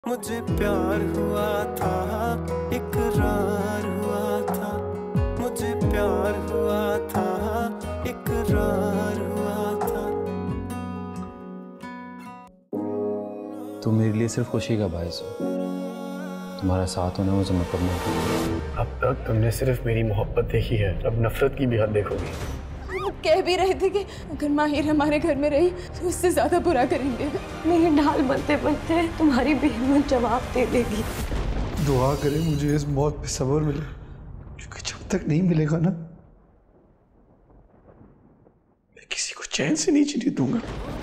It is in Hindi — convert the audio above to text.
मुझे प्यार हुआ था, इकरार हुआ था। मुझे प्यार हुआ था, इकरार हुआ था। तुम मेरे लिए सिर्फ खुशी का बायस हो। तुम्हारा साथ होना मुझे मुकम्मल है। अब तक तुमने सिर्फ मेरी मोहब्बत देखी है, अब नफरत की भी हद देखोगी। वो कह भी रहे थे कि अगर माहिर हमारे घर में रही तो उससे ज्यादा बुरा करेंगे। मेरी ढाल बनते बनते तुम्हारी बेहिम्मत जवाब दे देगी। दुआ करें मुझे इस मौत पे सब्र मिले, क्योंकि जब तक नहीं मिलेगा ना, मैं किसी को चैन से नहीं जीने दूंगा।